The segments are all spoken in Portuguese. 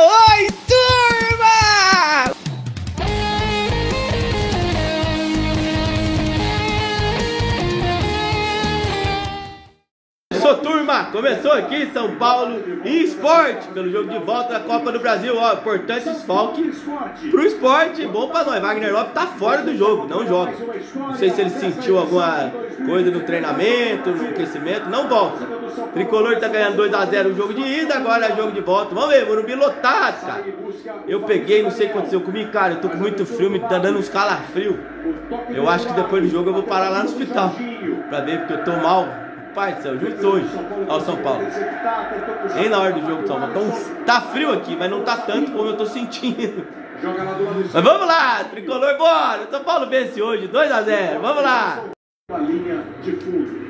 Oi, turma! Começou aqui São Paulo e Sport pelo jogo de volta da Copa do Brasil. Ó, importante desfalque pro Sport, bom pra nós. Wagner Love tá fora do jogo, não joga. Não sei se ele sentiu alguma coisa no treinamento, no aquecimento, não volta. Tricolor tá ganhando 2 a 0 o jogo de ida, agora é jogo de volta. Vamos ver, Morumbi lotado, cara. Eu peguei, não sei o que aconteceu comigo, cara. Eu tô com muito frio, me tá dando uns calafrios. Eu acho que depois do jogo eu vou parar lá no hospital pra ver, porque eu tô mal. Pai do céu, justo hoje, ao São Paulo. Nem na hora do jogo, São Paulo. Então, tá frio aqui, mas não tá tanto como eu tô sentindo. Mas vamos lá, Tricolor, bora! O São Paulo vence hoje, 2 a 0, vamos lá! A linha de fundo.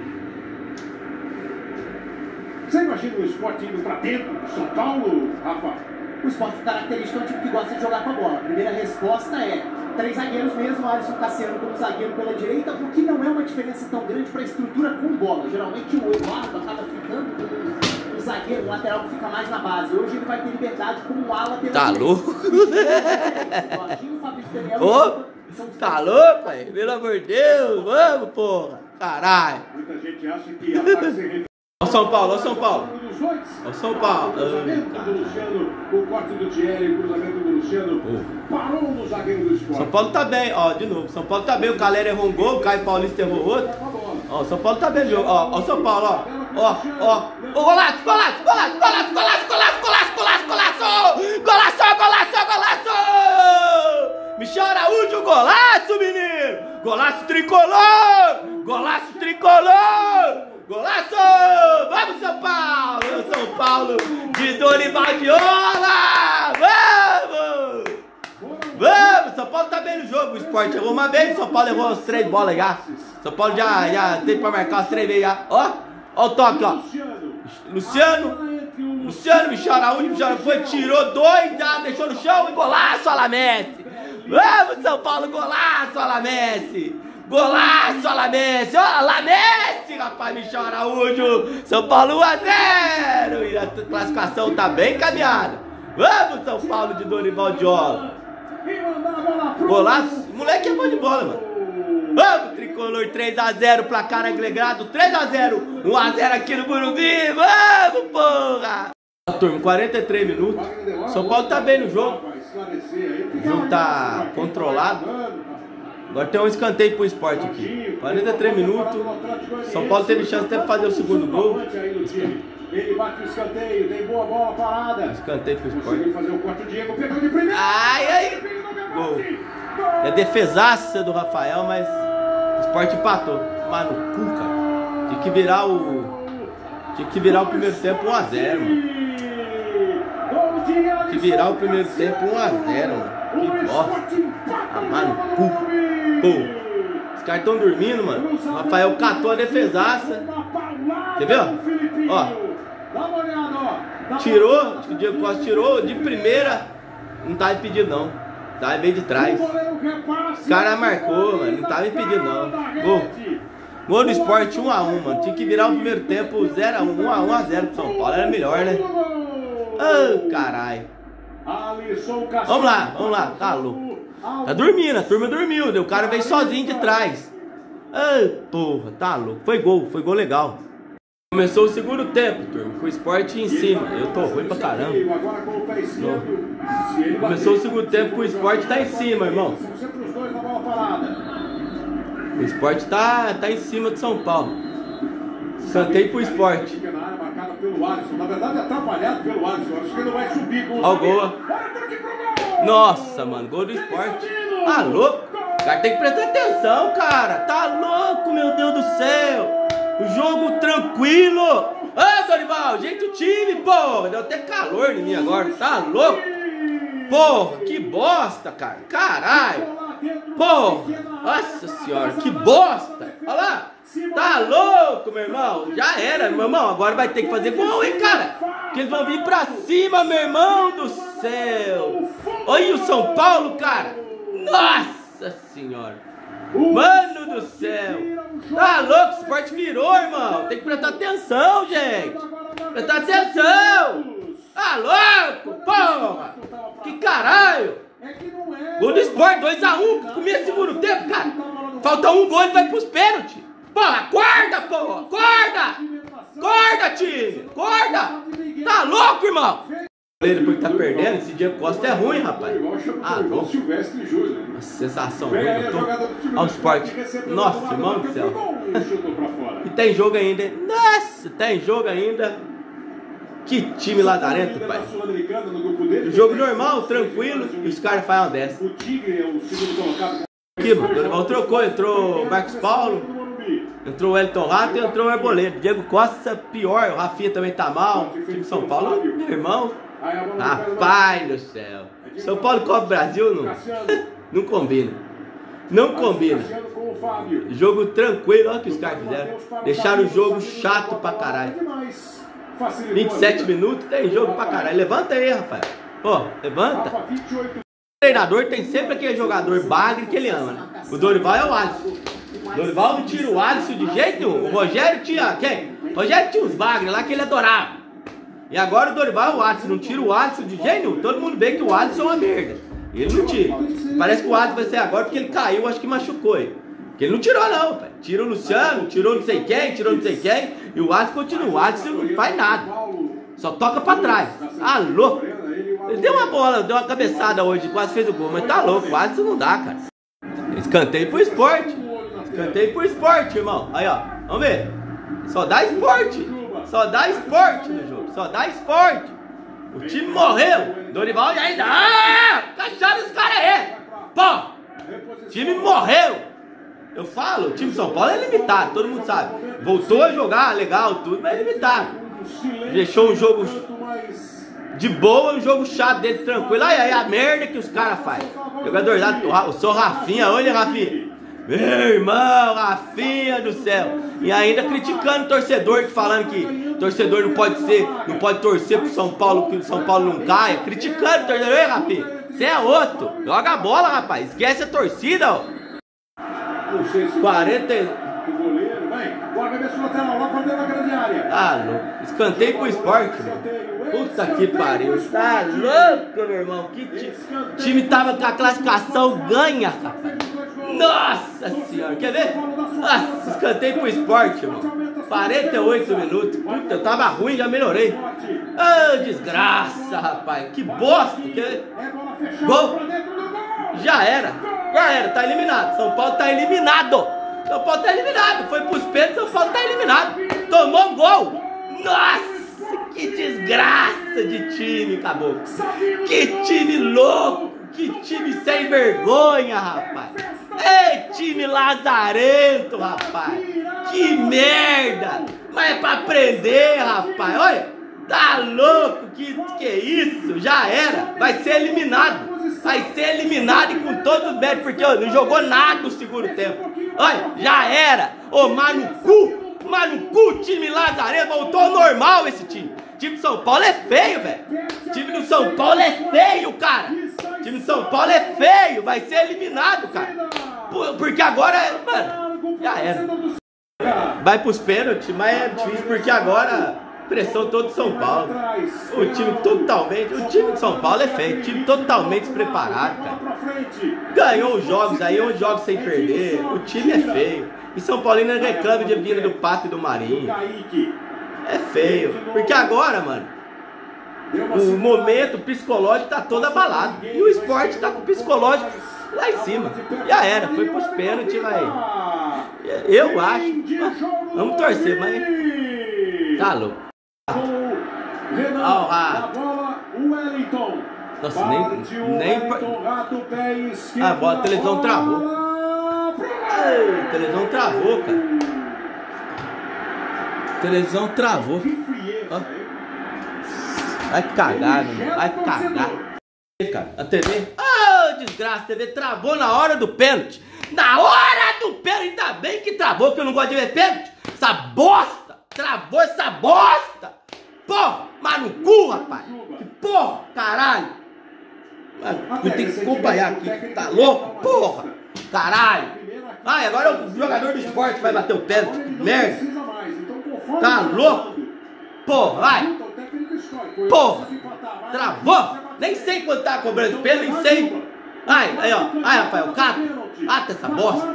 Você imagina o Sport indo pra dentro do São Paulo, Rafa? O Sport característico é um time que gosta de jogar com a bola. A primeira resposta é 3 zagueiros mesmo, Alisson Cassiano como zagueiro pela direita, o que não é uma diferença tão grande para a estrutura com bola. Geralmente o Eduardo acaba ficando com o zagueiro, o lateral que fica mais na base. Hoje ele vai ter liberdade como um ala pela Tá direita. louco? Ô, tá louco, pai? Pelo amor de Deus, vamos, porra! Caralho! Muita gente acha que ataque sem Ó São Paulo, ó São Paulo! Ó São Paulo! cruzamento do Luciano, o corte do Thierry, o cruzamento do Luciano, parou no zagueiro do Sport. São Paulo tá bem, ó, de novo. São Paulo tá bem, o Calera errou um gol, o Caio Paulista errou outro. Ó, São Paulo tá bem no jogo, ó, São Paulo, ó. Ó, golaço! Michel Araújo, golaço, menino! Golaço tricolor! Golaço tricolor! Golaço! Vamos, São Paulo! São Paulo de Dorival Diola! Vamos! Vamos! São Paulo tá bem no jogo, o Sport errou uma vez, São Paulo errou as 3 bolas já. São Paulo já teve pra marcar as 3 vezes já. Ó o toque, ó. Luciano, Michel Araújo, foi, tirou 2, já deixou no chão e golaço, Ala Messi! Vamos, São Paulo, golaço, Ala Messi! Golaço, Ala Messi! Ó, Ala Messi, rapaz, Michel Araújo! São Paulo 1 a 0! E a classificação tá bem encaminhada. Vamos, São Paulo de Dorival Diola! Golaço! Moleque é bom de bola, mano! Vamos, Tricolor, 3 a 0, placar agregado, 3 a 0, 1 a 0 aqui no Morumbi! Vamos, porra! Turma, 43 minutos. São Paulo tá bem no jogo. O jogo tá controlado. Agora tem um escanteio pro Sport aqui. 43 minutos. São Paulo teve chance até de fazer o segundo gol. Ele bate o escanteio, tem boa bola parada. Escanteio pro Sport. Conseguiu fazer o corte, o Diego pegou de primeira. Ai! Gol. É defesaça do Rafael, mas o Sport empatou. Mas no cu, cara. Tinha que virar o primeiro tempo 1 a 0, mano. Tinha que virar o primeiro tempo 1 a 0, mano. Que bosta. Amar no cu. Pô. Os caras estão dormindo, mano. O Rafael catou a defesaça. Quer ver, ó? Tirou, acho que o Diego Costa tirou de primeira. Não tava impedido, não. Tava bem de trás. O cara marcou, mano. Não tava impedido, não. Gol do Sport 1 a 1, mano. Tinha que virar o primeiro tempo 0 a 1, 1 a 0 pro São Paulo. Era melhor, né? Ah, caralho. Vamos lá. Tá louco. Tá dormindo, a turma dormiu. O cara veio sozinho de trás. Ah, porra, tá louco. Foi gol legal. Começou o segundo tempo, turma, com o Sport em cima. Eu tô ruim pra caramba. Começou o segundo tempo com o Sport tá em cima, irmão. O Sport tá em cima de São Paulo. Escanteio pro Sport. Na verdade, atrapalhado pelo Alisson. Acho que ele não vai subir com o Ó o gol. Nossa, mano, gol do Sport. Tá louco? O cara tem que prestar atenção, cara. Tá louco, meu Deus do céu. O jogo tranquilo. Ah, Dorival, jeito o time, porra. Deu até calor em mim agora. Tá louco? Porra, que bosta, cara. Caralho. Porra. Nossa senhora, que bosta. Olha lá. Tá louco, meu irmão? Já era, meu irmão. Agora vai ter que fazer gol, hein, cara? Porque eles vão vir pra cima, meu irmão do céu. Olha o São Paulo, cara. Nossa senhora. Mano do céu. Tá louco, o Sport virou, irmão. Tem que prestar atenção, gente. Prestar atenção. Tá louco, porra! Que caralho! Gol do Sport, 2-1, começo do segundo tempo, cara. Falta um gol e vai pros pênaltis. Porra, acorda, porra! Acorda! Acorda, time! Acorda! Tá louco, irmão? Porque tá perdendo, esse Diego Costa é ruim, rapaz. Ah, louco. Uma sensação ruim, eu tô ao Sport. Nossa, irmão do céu. E tem jogo ainda, hein? Nossa, tem jogo ainda. Que time lazarento, pai. Jogo normal, tranquilo, e os caras fazem uma dessa. Aqui, mano, Dorival trocou, entrou o Marcos Paulo, entrou o Wellington Rato e entrou o Arboleda. Diego Costa, pior, o Rafinha também tá mal. O time de São Paulo, meu irmão. Rapaz do céu. São Paulo e Copa do Brasil não combina. Não combina. Jogo tranquilo, olha o que os caras fizeram. Deixaram o jogo chato pra caralho. 27 minutos, tem jogo pra caralho. Levanta aí, Rafael. Ó, levanta. O treinador tem sempre aquele jogador bagre que ele ama, né? O Dorival é o Alisson. O Dorival não tira o Alisson de jeito nenhum. O Rogério tinha quem? O Rogério tinha uns bagres lá que ele adorava. E agora o Dorival é o Alisson. Não tira o Alisson de jeito nenhum. Todo mundo vê que o Alisson é uma merda. Ele não tira. Parece que o Alisson vai ser agora porque ele caiu, acho que machucou ele. Porque ele não tirou não, pai. Tira o Luciano, tirou não sei quem, tirou não sei quem. E o Alisson continua. O Alisson não faz nada. Só toca pra trás. Ah, louco. Ele deu uma bola, deu uma cabeçada hoje, quase fez o gol. Mas tá louco, o Alisson não dá, cara. Escanteio pro Sport. Escanteio pro Sport, irmão. Aí, ó. Vamos ver. Só dá Sport. Só dá Sport no jogo. Só dá Sport. O time morreu. Dorival e ainda. Ah! Cacharam os caras aí. Pô. O time morreu. Eu falo, o time de São Paulo é limitado, todo mundo sabe. Voltou a jogar, legal, tudo, mas é limitado. Deixou um jogo de boa, um jogo chato deles, tranquilo. Aí a merda que os caras fazem. Jogador lá, o seu Rafinha, olha Rafinha. Meu irmão, Rafinha do céu. E ainda criticando o torcedor, falando que o torcedor não pode torcer pro São Paulo, que o São Paulo não caia. Criticando o torcedor, ei Rafinha, você é outro. Joga a bola, rapaz, esquece a torcida, ó. 40. O goleiro, vai. O arremesso lateral lá pra dentro da grande área. Ah, louco. Escanteio pro Sport, mano. Puta que pariu. Tá louco, meu irmão. Que time tava com a classificação ganha, rapaz. Nossa senhora. Quer ver? Nossa, escanteio pro Sport, mano. 48 minutos. Puta, eu tava ruim, já melhorei. Ah, desgraça, rapaz. Que bosta. Gol. Já era, tá eliminado. São Paulo tá eliminado. São Paulo tá eliminado. Foi pros pênaltis, São Paulo tá eliminado. Tomou um gol. Nossa, que desgraça de time, acabou. Que time louco. Que time sem vergonha, rapaz. Ei, time lazarento, rapaz. Que merda. Mas é pra aprender, rapaz. Olha, tá louco. Que isso? Já era. Vai ser eliminado. Vai ser eliminado e com todo o mérito, porque ó, não jogou nada no segundo tempo. Olha, já era. Ô, mas no cu, time lazarento, voltou ao normal esse time. O time de São Paulo é feio, velho. O time do São Paulo é feio, cara. O time de São Paulo é feio, vai ser eliminado, cara. Porque agora, mano, já era. Vai pros pênaltis, mas é difícil porque agora... Pressão todo de São Paulo. O time de São Paulo é feio. Time totalmente despreparado, cara. Ganhou os jogos aí, 11 jogos sem perder. O time é feio. E São Paulino reclama de vinda do Pato e do Marinho. É feio. Porque agora, mano, o momento psicológico tá todo abalado. E o Sport tá com o psicológico lá em cima. Já era, foi pros pênaltis, vai. Eu acho. Vamos torcer, mas. Tá louco. Nossa, nem a bola, a televisão travou. Ai, a televisão travou, cara. A televisão travou. Ó. Vai cagar, mano. Vai cagar. Cara, a TV. Ah, desgraça, a TV travou na hora do pênalti. Na hora do pênalti, ainda bem que travou, que eu não gosto de ver pênalti. Essa bosta. Travou essa bosta! Porra! Mas no cu, rapaz! Que porra! Caralho! Eu tenho que acompanhar aqui. Tá louco? Porra! Caralho! Ai, agora o jogador do Sport vai bater o pênalti. Merda! Tá louco? Porra, vai! Porra! Travou! Nem sei quanto tá cobrando pelo, nem sei. Ai, aí ó. Ai, Rafael, cata. Cata essa bosta.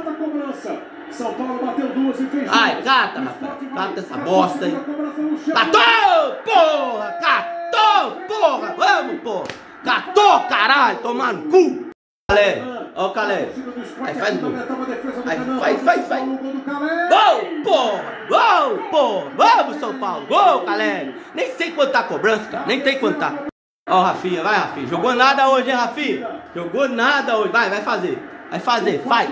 Ai, cata, Rafael. Cata essa bosta aí. Catou, porra! Catou, porra! Vamos, porra! Catou, caralho! Tomar no cu! Calé, ó o Calé. Aí faz o gol. Aí faz. Gol, porra! Gol, porra! Vamos, São Paulo! Gol, Calé! Nem sei quanto tá a cobrança, cara. Nem tem quanto tá. Ó o Rafinha, vai, Rafinha. Jogou nada hoje, hein, Rafinha? Jogou nada hoje. Vai fazer. Vai fazer, faz.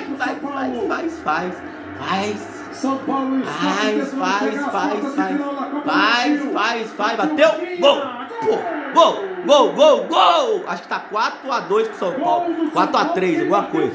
Bateu. Gol. Acho que tá 4-2 pro São Paulo. 4-3, alguma coisa.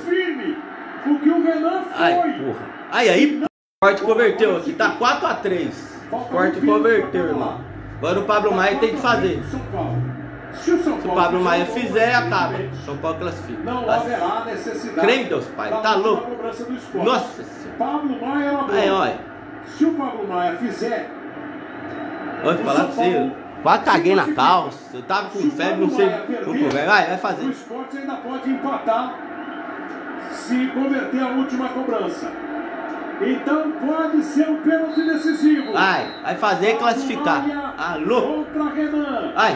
Ai, porra. Aí, o Sport converteu aqui. Tá 4-3. O Sport converteu, irmão. Agora o Pablo Maia tem que fazer. Se o Pablo Maia fizer, acaba. São Paulo classifica. Não haverá necessidade. Crê em Deus, pai. Tá louco? Nossa Senhora. Aí, olha. Se o Pablo Maia fizer. Vou falar pra você. Quase caguei na calça. Eu tava com febre, não sei. Vai fazer. O Sport ainda pode empatar se converter a última cobrança. Então pode ser um pênalti decisivo. Vai fazer e classificar. Alô? Ai.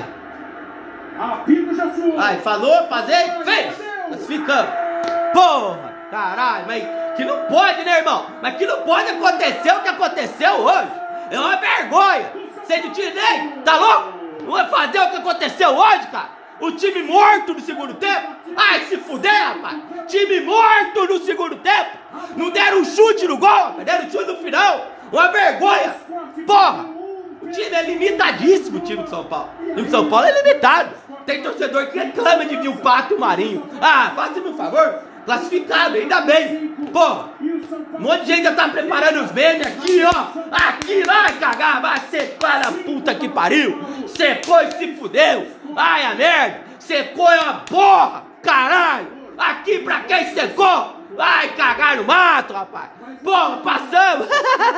Apito já foi. Falou, fazer, fez. Classificamos. Porra, caralho, mas que não pode, né, irmão? Mas que não pode acontecer o que aconteceu hoje. É uma vergonha. Você de time nem, tá louco? Não vai fazer o que aconteceu hoje, cara? O time morto no segundo tempo? Ai, se fuder, rapaz. Time morto no segundo tempo. Não deram um chute no gol, rapaz. Deram um chute no final. Uma vergonha. Porra. O time é limitadíssimo, o time de São Paulo. O time de São Paulo é limitado. Tem torcedor que reclama de vir o Pato e o Marinho. Faça-me um favor. Classificado, ainda bem. Porra. Um monte de gente já tá preparando os memes aqui, ó. Aqui, vai cagar, vai secar a puta que pariu. Secou e se fudeu. Ai, a merda. Secou é uma porra, caralho. Aqui pra quem secou? Vai cagar no mato, rapaz. Porra, passamos.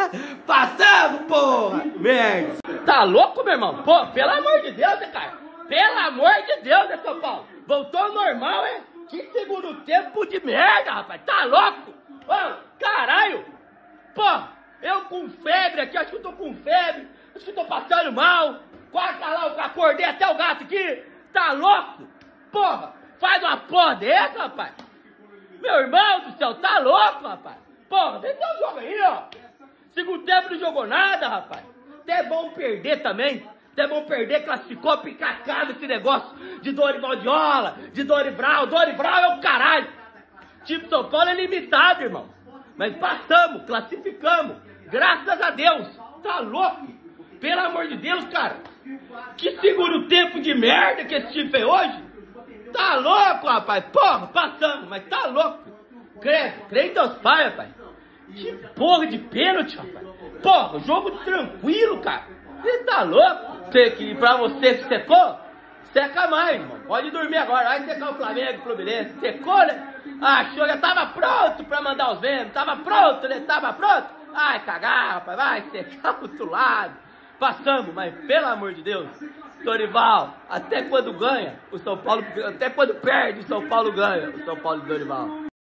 Passamos, porra. Merda. Tá louco, meu irmão? Pô, pelo amor de Deus, né, cara? Pelo amor de Deus, né, São Paulo? Voltou ao normal, é? Que segundo tempo de merda, rapaz. Tá louco? Ô, caralho. Pô, eu com febre aqui. Acho que eu tô com febre. Acho que eu tô passando mal. Quase lá, eu acordei até o gato aqui. Tá louco? Porra, faz uma porra dessa, rapaz. Meu irmão do céu, tá louco, rapaz. Porra, vem dar um jogo aí, ó. Segundo tempo não jogou nada, rapaz. Até é bom perder também. Até é bom perder, classificou, picacado esse negócio de Dorival Diola, de Dorival. Dorival é o caralho. O time de São Paulo é limitado, irmão. Mas passamos, classificamos. Graças a Deus. Tá louco? Pelo amor de Deus, cara. Que segundo tempo de merda que esse time fez hoje. Tá louco, rapaz. Porra, passamos, mas tá louco. Crê em Deus Pai, rapaz. Que porra de pênalti, rapaz. Porra, jogo tranquilo, cara. Você tá louco? Sei que pra você que secou, seca mais, irmão. Pode dormir agora. Vai secar o Flamengo, o Fluminense. Secou, né? Achou, já tava pronto pra mandar os memes. Tava pronto, né? Tava pronto. Ai, cagar, rapaz. Vai secar pro outro lado. Passamos, mas pelo amor de Deus. Dorival, até quando ganha, o São Paulo, até quando perde, o São Paulo ganha. O São Paulo de Dorival.